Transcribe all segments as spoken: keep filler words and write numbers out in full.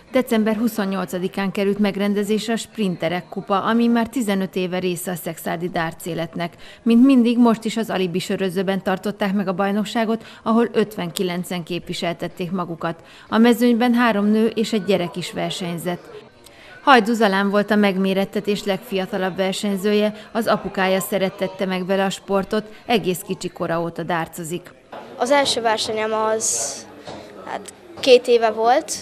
december huszonnyolcadikán került megrendezésre a Sprinterek kupa, ami már tizenöt éve része a szekszárdi dárc életnek. Mint mindig, most is az Alibi sörözőben tartották meg a bajnokságot, ahol ötvenkilencen képviseltették magukat. A mezőnyben három nő és egy gyerek is versenyzett. Hajdú Zalán volt a megmérettetés legfiatalabb versenyzője, az apukája szerettette meg vele a sportot, egész kicsi kora óta dárcozik. Az első versenyem az hát, két éve volt,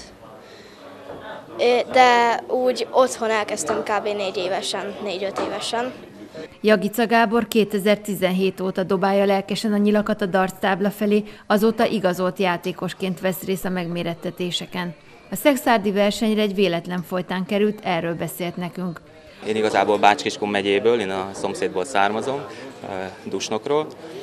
de úgy otthon elkezdtem kb. négy évesen, négy-öt évesen. Jagica Gábor kétezer-tizenhét óta dobálja lelkesen a nyilakat a darttábla felé, azóta igazolt játékosként vesz részt a megmérettetéseken. A szekszárdi versenyre egy véletlen folytán került, erről beszélt nekünk. Én igazából Bács-Kiskun megyéből, én a szomszédból származom, Dusnokról,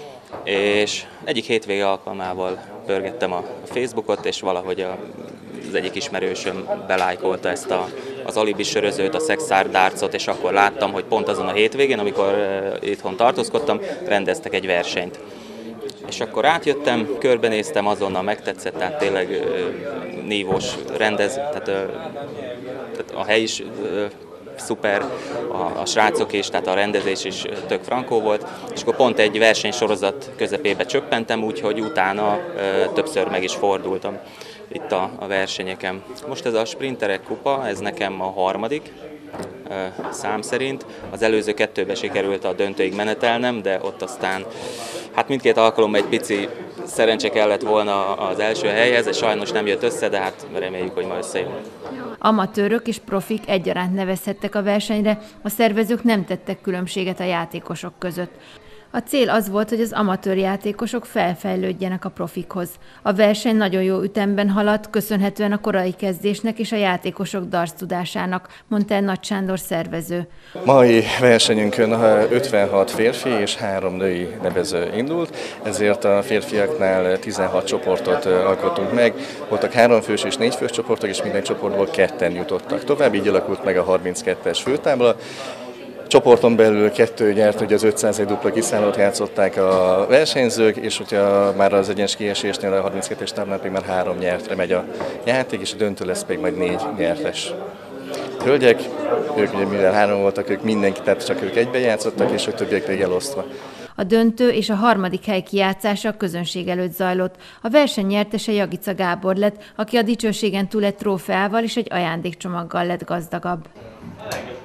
és egyik hétvége alkalmával pörgettem a Facebookot, és valahogy az egyik ismerősöm belájkolta ezt a, az Alibi sörözőt, a Szekszárd dárcot, és akkor láttam, hogy pont azon a hétvégén, amikor itthon tartózkodtam, rendeztek egy versenyt. És akkor átjöttem, körbenéztem, azonnal megtetszett, tehát tényleg nívós rendez, tehát, tehát a hely is szuper, a, a srácok is, tehát a rendezés is tök frankó volt, és akkor pont egy versenysorozat közepébe csöppentem, úgyhogy utána ö, többször meg is fordultam itt a, a versenyeken. Most ez a Sprinterek kupa, ez nekem a harmadik ö, szám szerint. Az előző kettőbe sikerült a döntőig menetelnem, de ott aztán hát mindkét alkalommal egy pici szerencse kellett volna az első helyhez, és sajnos nem jött össze, de hát reméljük, hogy majd összejön. Amatőrök és profik egyaránt nevezhettek a versenyre, a szervezők nem tettek különbséget a játékosok között. A cél az volt, hogy az amatőr játékosok felfejlődjenek a profikhoz. A verseny nagyon jó ütemben haladt, köszönhetően a korai kezdésnek és a játékosok darts tudásának, mondta el Nagy Sándor szervező. Mai versenyünkön ötvenhat férfi és három női nevező indult, ezért a férfiaknál tizenhat csoportot alkottunk meg. Voltak háromfős és négyfős csoportok, és minden csoportból ketten jutottak tovább, így alakult meg a harminckettes főtábla. Csoporton belül kettő nyert, hogy az ötszáz dupla kiszállót játszották a versenyzők, és hogyha már az egyes kiesésnél a harminckettes táblán pedig már három nyertre megy a játék, és a döntő lesz pedig majd négy nyertes. Hölgyek, ők ugye mivel három voltak, ők mindenki, tehát csak ők egyben játszottak, és a többiek pedig elosztva. A döntő és a harmadik hely kijátszása a közönség előtt zajlott. A verseny nyertese Jagica Gábor lett, aki a dicsőségen túl egy trófeával és egy ajándékcsomaggal lett gazdagabb.